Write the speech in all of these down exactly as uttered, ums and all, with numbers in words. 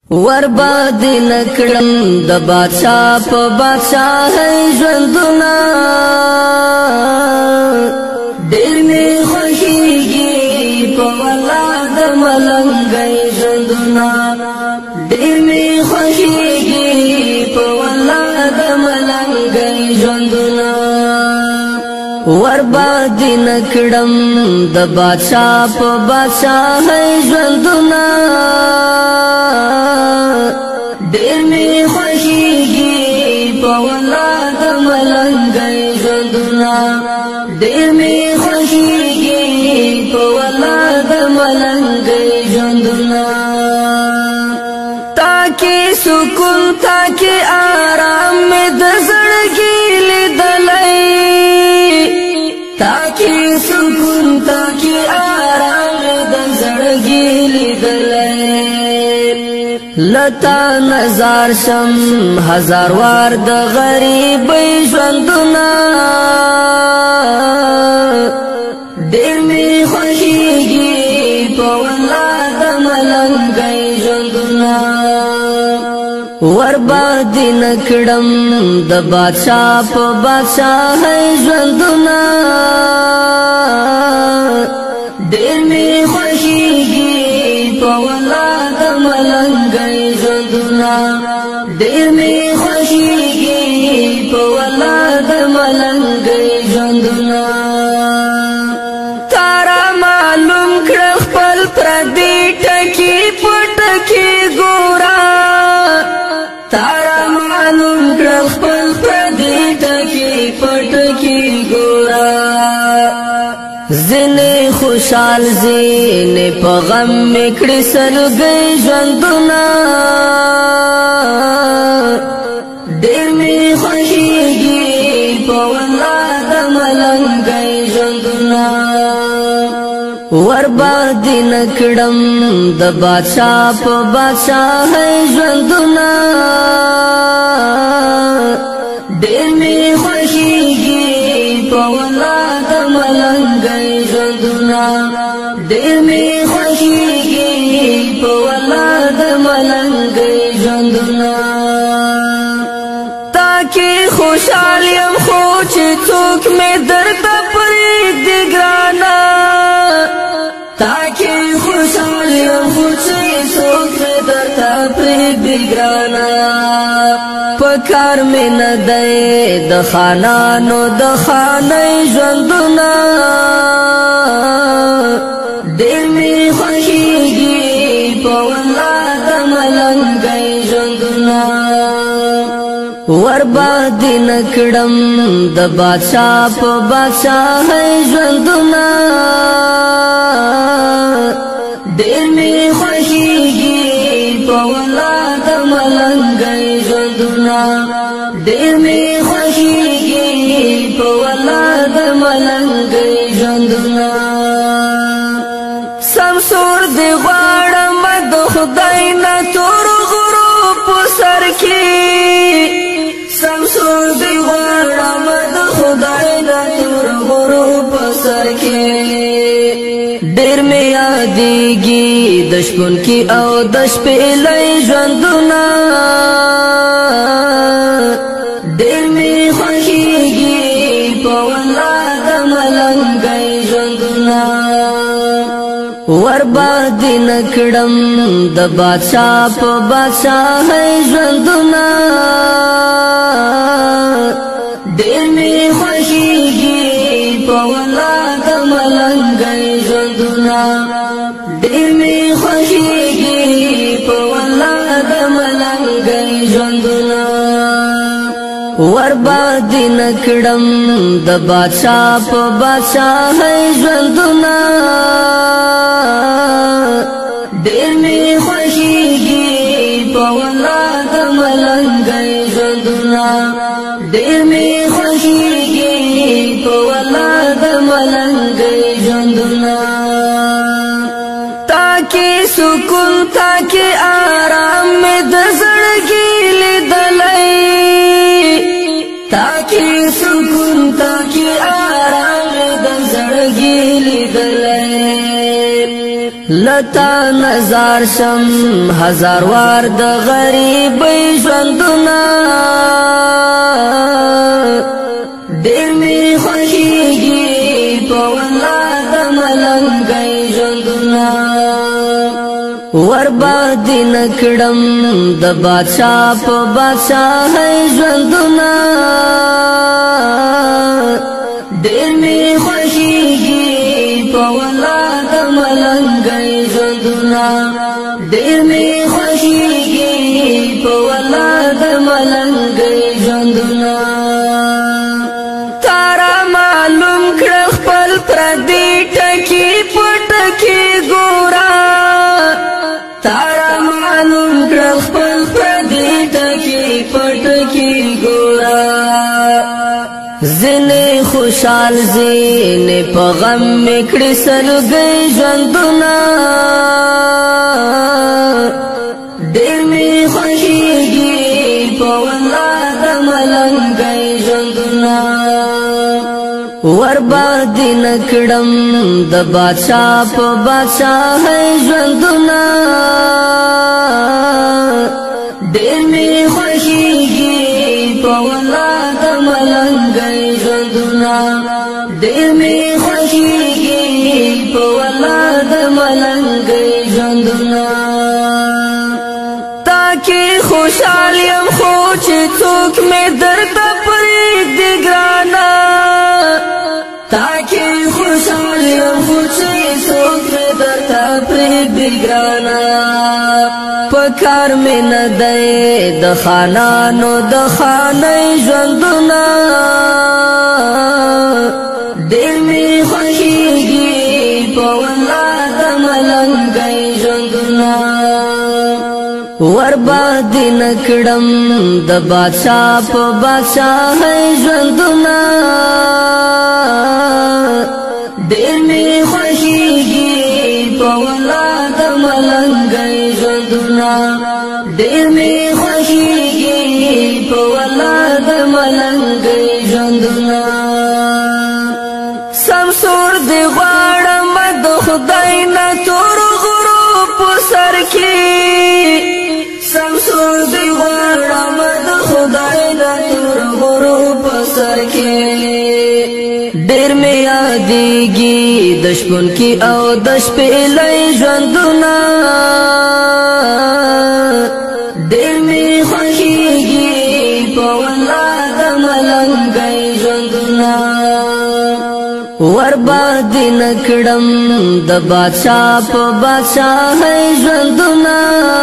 ورباد نکړم د بادشاہ په بادشاہ ژوندونه ډېر می خوښیږي په ولاد ملنګي ژوندونه ډېر می خوښیږي په ولاد ملنګي ژوندونه ورباد نکړم د بادشاہ په بادشاہ ژوندونه ډېر می خوښیږي په ولاد ملنګي ژوندونه ډېر می خوښیږي په ولاد ملنګي ژوندونه تاکي سکون تاکي آرام می د زړګي لیدلای تاکي سکون تاکي آرام می د زړګي لیدلای لتا نظر شم هزار وار د غریب ژوندونه ډېر می خوښیږي په ولاد ملنګي ژوندونه ورباد نکړم د بادشاہ په بادشاہ ژوندونه ډېر می خوښیږي په ولاد ملنګي ژوندونه ډېر می خوښیږي په ولاد ملنګي ژوندونه تارا معلوم کړ خپل پردي ټکی پټکی ګورا تارا معلوم کړ خپل پردي ټکی پټکی ګورا زنه خوشحال زینه په غم میکړي سرګي ژوندونه ډېر می خوښیږي په ولاد ملنګي ژوندونه ورباد نکړم د بادشاہ په بادشاہ ژوندونه ډېر می خوښیږي په ولاد ملنګي ژوندونه ډېر می خوښیږي په ولاد ملنګي ژوندونه تاکي خوشحال يم خو چې څوک مې درته پرېږدي ګرانه تاکي خوشحال يم خو چې څوک مې درته پرېږدي ګرانه پکار مې نه دی د خانانو د خانۍ ژوندونه ډېر می خوښیږي په ولاد ملنګي ژوندونه ورباد نکړم د بادشاہ په بادشاہ ژوندونه ډېر می خوښیږي په ولاد ملنګي ژوندونه ډېر می خوښیږي په ولاد ملنګي ژوندونه سمسور دی غواړم د خدای نه تور غروب په سر کې سمسور دی غواړم د خدای نه تور غروب په سر کې ډېر می یادېږي د شپون کې او د شپې لۍ ژوندونه ډېر می خوښیږي په ولاد ملنګي ژوندونه ورباد نکړم د بادشاہ په بادشاہ ژوندونه ډېر می خوښیږي په ولاد ملنګي ژوندونه ډېر می خوښیږي په ولاد ملنګي ژوندونه ورباد نکړم د بادشاہ په بادشاہ ژوندونه ډېر می خوښیږي په ولاد ملنګي ژوندونه ډېر می خوښیږي په ولاد ملنګي ژوندونه تاکي سکون تاکي آرام می د زړګي لیدلای تاکي سکون تاکي آرام می د زړګي لیدلای لتا نظر شم هزار وار د غریبۍ ژوندونه ډېر مې خوښېږي په والله د ملنګۍ ژوندونه ورباندې نه کړم د بادشاه په بادشاهۍ ژوندونه ډېر مې خوښېږي په والله د ملنګۍ ژوندونه ډېر مې خوښېږي په والله د ملنګۍ ژوندونه تا را معلوم کړه خپل پردي ټکي په ټکي ګوره تا را معلوم کړه خپل پردي ټکي په ټکي ګوره زنه خوشحال زنه په غم میکړي سلګي ژوندونه ډېر مې خوښېږي په والله د ملنګۍ ژوندونه ورباندې نه کړم د بادشاه په بادشاهۍ ژوندونه ډېر مې خوښېږي په والله د ملنګۍ ژوندونه ډېر مې خوښېږي په والله د ملنګۍ ژوندونه تا کې خوشحال یم خو چې څوک مې درته پرېږدي ګرانه تا کې خوشحال یم خو چې څوک مې درته پرېږدي ګرانه په کار مې نه دی د خانانو د خانۍ ژوندونه ډېر مې خوښېږي په والله د ملنګۍ ژوندونه ورباندې نه کړم د بادشاه په بادشاهۍ ژوندونه ډېر مې خوښېږي په والله د ملنګۍ ژوندونه ډېر مې خوښېږي په والله د ملنګۍ ژوندونه سمسور دې غواړم د خدای نه تور غرو په سر کې سمسور دې غواړم د خدای نه تور غرو په سر کې ډېر مې یادېږي د شپون کې او د شپېلۍ ژوندونه ډېر مې خوښېږي په والله د ملنګۍ ژوندونه ورباندې نه کړم د بادشاه په بادشاهۍ ژوندونه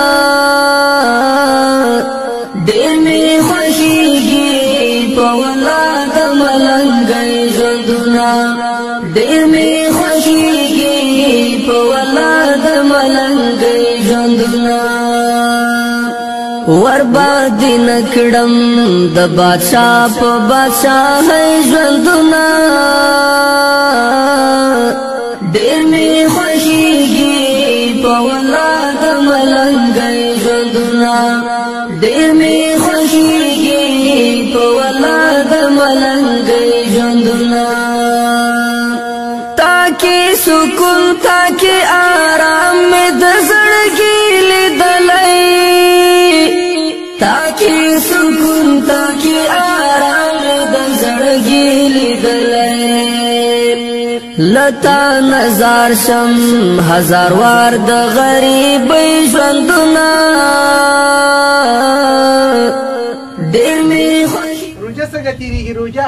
ډېر مې خوښېږي په والله د ملنګۍ ژوندونه ډېر مې خوښېږي په والله د ملنګۍ ژوندونه ورباندې نه کړم د بادشاه په بادشاهۍ ژوندونه ډېر مې خوښېږي په والله د ملنګۍ ژوندونه ډېر مې خوښېږي په والله د ملنګۍ ژوندونه تا کې سکون تا کې آرام مې د زړګي لیدلی تا کې سکون تا کې آرام مې د زړګي لیدلی لتا نظر شم هزار وار د غریبۍ ژوندونه ډېر مې خوښېږي روژه څنګه تېرېږي روژه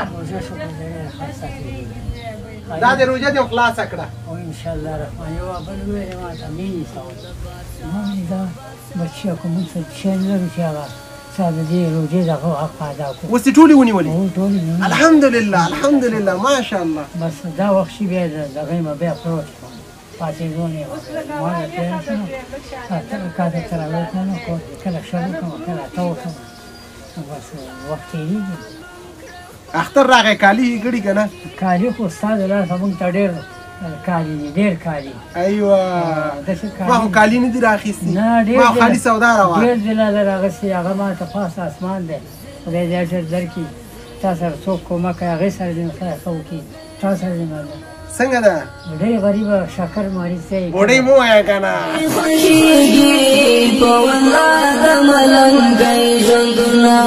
دا د روژه دې خلاصه کړه انشاءالله رحمان یوه بل وویلې ما ته مینې سوه ما ویل دا بچیه که موږ څه شی نه لرو چې هغه ستا د دې روژې دغه حق ادا کړو اوس دې ټولې ونیولې ټولې الحمدلله الحمدلله ماشاءالله بس دا وخت چې بیا دغه یې بیا پروت شوم پاڅېدون یې ما نه تېر شوم کاته تراویح تلم کله شل وکړم کله اته وکړم بس وخت تېرېږي اختر راغی کالي ګړي که نه کالي خو ستا د لاسه موږ ته ډېر کالي دي ډېر کالي ایوه ما خو کالي نه دي راخیستي نه ډېر ما خو خالي سودا روانه ډېر دلاله راغستې هغه ما ته پاس اسمان دی خدای دې اجر درکړي تا سره څوک کومک کوي هغې سره دې خدای ښه وکړي تا سره دې څنګه ده ډېر غریبه شکر مریض دی بوډۍ مو وایه که نه خوښېږي په والله د ملنګۍ ژوندونه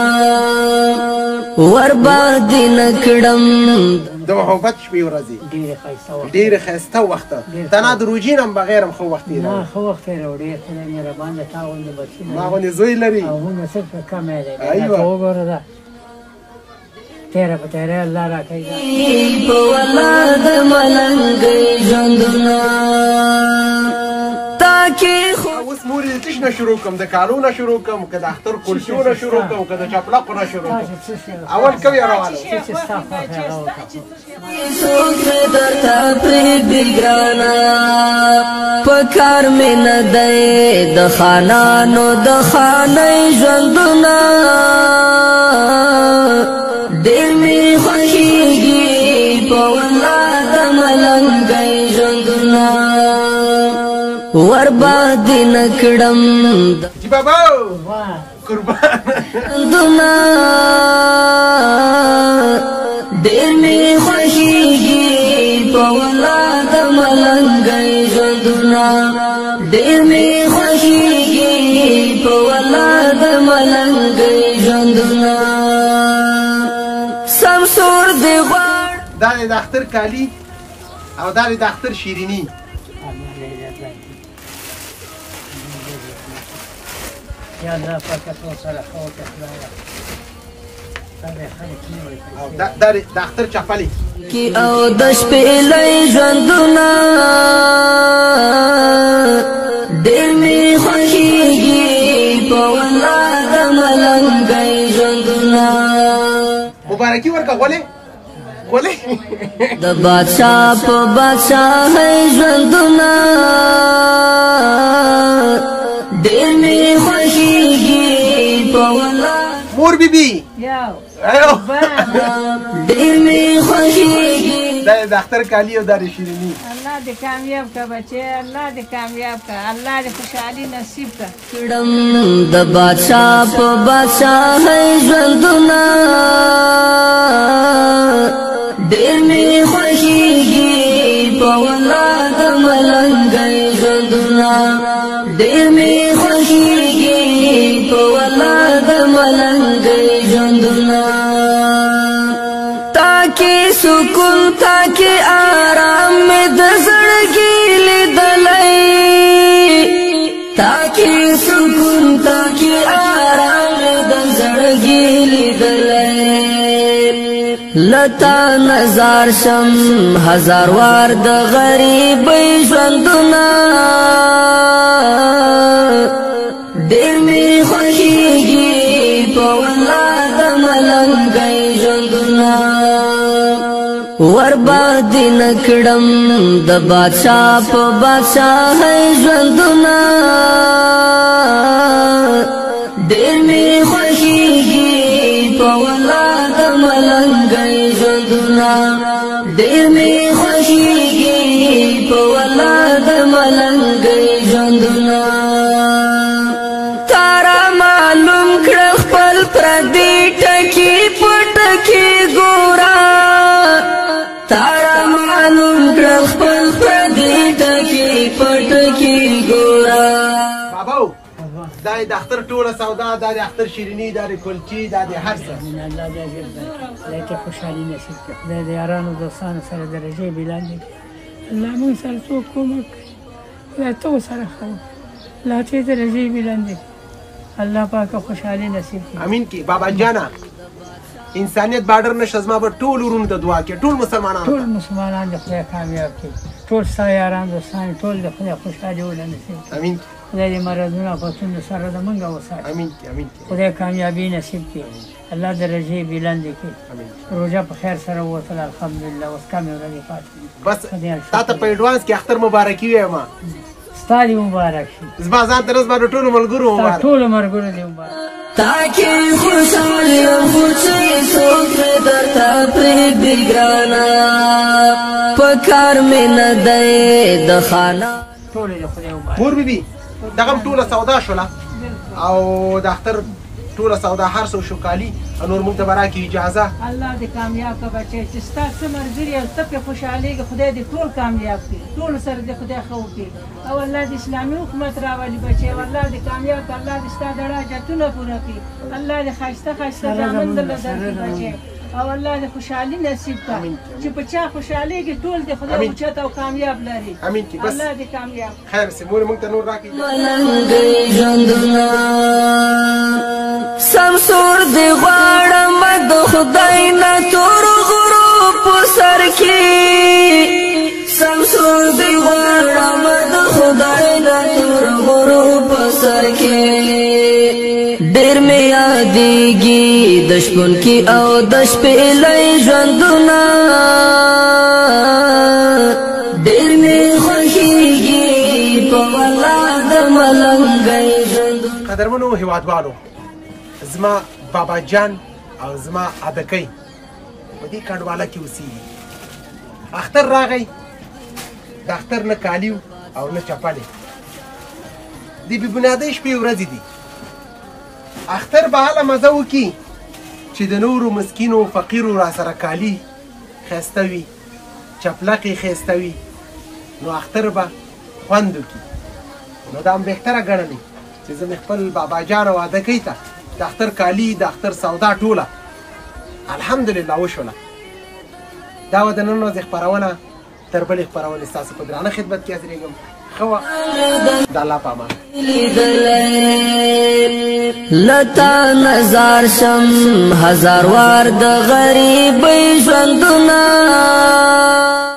ورباندې نه کړم د محبت شپې ورځې ډېرې ښایسته وخت ډېرې ښایسته وخته تنها د روژې نه هم بغیر هم ښه وخت تېروي نه ښه وخت تېروي ډېر خدای مهربان دی تا غوندې بچي ما غوندې زوی لري او مونږ صرف کمی دی ته وګوره دا تیره په تیره الله راکوي په والله د ملنګۍ ژوندونه تاکې اوس مور یې د څه نه شروع کړم د کالو نه شروع کړم که د اختر کلچو نه شروع کړم که د چپلقو نه شروع کړم اول کوي روانه څه چې ستا خوښ هغه وکړه څوک مې درته پرېږدي ګرانه په کار مې نه دی د خانانو د خانۍ ژوندونه ډېر مې خوښېږي په والله د ملنګۍ ژوندونه ورباندې نه کړم جي بابا قربان ژوندونه ډېر مې خوښېږي په والله د ملنګۍ ژوندونه ډېر مې خوښېږي په والله د ملنګۍ ژوندونه سمسور دی غواړ دا دی د اختر کالي او دا دی د اختر شیریني یا الله پاکه ټول سره ښه وکړه خدایه دا به خلک نه وایي او دا دی د اختر چپلې او د شپېلۍ ژوندونه ډېر مې خوښېږي په والله د ملنګۍ ژوندونه مبارکي ورکړه غولې غولې د بادشاه په بادشاهۍ ژوندونه ډېر مې خوښېږي په والله مور بیبي یو ډېر مې خوښېږي دا د اختر کالي او دا د شیریني الله دې کامیاب کړه بچې الله دې کامیاب کړه الله دې خوشحالي نصیب کړه کړم د بادشاه په بادشاهۍ ژوندونه ډېر مې خوښېږي په والله د ملنګۍ ژوندونه ډېر مې خوښېږي په والله د ملنګۍ ژوندونه تاکې سکون تاکې آرام مې د زړګي لیدلی تاکې سکون تاکې آرام مې د زړګي لیدلی لتا نظر شم هزار وار د غریبۍ ژوندونه ډېر مې خوښېږي په والله د ملنګۍ ژوندونه ورباندې نه کړم د بادشاه په بادشاهۍ ژوندونه ډېر مې خوښېږي په والله د ملنګۍ ژوندونه ډېر مې خوښېږي په والله د ملنګۍ ژوندونه تارا معلوم کړه خپل پردي ټکي په ټکي ګوره تارا معلوم کړه خپل پردي ټکي په ټکي ګوره بابا دا د اختر ټوله سودا دا د اختر شیریني دا د کلچې دا د هر څه الله دې اجر درکړي خدای ته خوشحالي نصیب کړي خدای د یارانو دوستانو سره درجې بلاندې کړي الله موږ سره څوک کومک کوي خدای ته ورسره ښه وکړي الله ته درجې بلاندې کړي الله پاکه خوشحالي نصیب کړي امین کې بابا جانا انسانیت بارډر نشه زما به ټول ورونو ته دعا کوي ټول مسلمانان ټول مسلمانان د خدای کامیاب کړي ټول ستا یاران دوستان ټول د خدای خوشحالي وله نصیب کړي امین خدای دې مرضونه آفتونو سره د موږ وساتي امین کې امین کې خدای کامیابی نصیب کړي الله درجې بلندې کړي امین روژه په خیر سره ووتله الحمدلله اوس کمې ورځې پاتې دي بس تا ته په ایډوانس کې اختر مبارکي وایم ستا دې مبارک شي زما ځان ته زما د ټولو ملګرو ستا مبارک ټولو ملګرو دې مبارک تاکې خوشحال یم خو چې څوک مې درته پرېږدي ګرانه په کار مې نه دی د خانه ټولو دې خدای مبارک مور بیبي دغه ټوله سودا شوله او د اختر ټوله سودا هر څه شو کالي نور موږ ته به راکړي اجازه الله دې کامیاب کړه بچی چې ستا څه ملګري او ته پرې خوشحالېږي خدای دې ټول کامیاب کړي ټولو سره دې خدای ښه وکړي او الله دې اسلامي حکومت راولي بچی او الله دې کامیاب کړه الله دې ستا دړه حاجتونه پوره کړي الله دې ښایسته ښایسته زامن درله درکړي بچی او الله دې خوشحالي نصیب کړه چې په چا خوشحالېږي ټول دې خدای اوچت او کامیاب لري امین کې بس الله دې کامیاب خیر سي مور موږ ته نور راکړي سمسور دی غواړم د خدای نه تور غرو په سر کې سمسور دی غواړم د خدای نه تور غرو په سر کې ډېر مې یادېږي د شپون کې او د شپېلۍ ژوندونه ډېر مې خوښېږي په والله د ملنګۍ ژوندونه قدرمنو هېوادوالو زما بابا جان او زما ادکۍ په دې کنډواله کې اوسېږي اختر راغی د اختر نه کالي او نه چپلې د بې بنیادۍ شپې ورځې دي اختر به هله مزه وکړي چې د نورو مسکینو فقیرو را سره کالي ښایسته وي چپلقې ښایسته وي نو اختر به خوند وکړي نو دا هم بهتره ګڼلې چې زه مې خپل بابا جان او ادکۍ ته د اختر کالي د اختر سودا ټوله الحمدلله وشوله دا وه د نن ورځې خپرونه تر بلې خپرونې ستاسو په درانه خدمت کې حاضرېږم ښه وه د الله په امان لتا نظر شم هزار وار د غریبۍ ژوندونه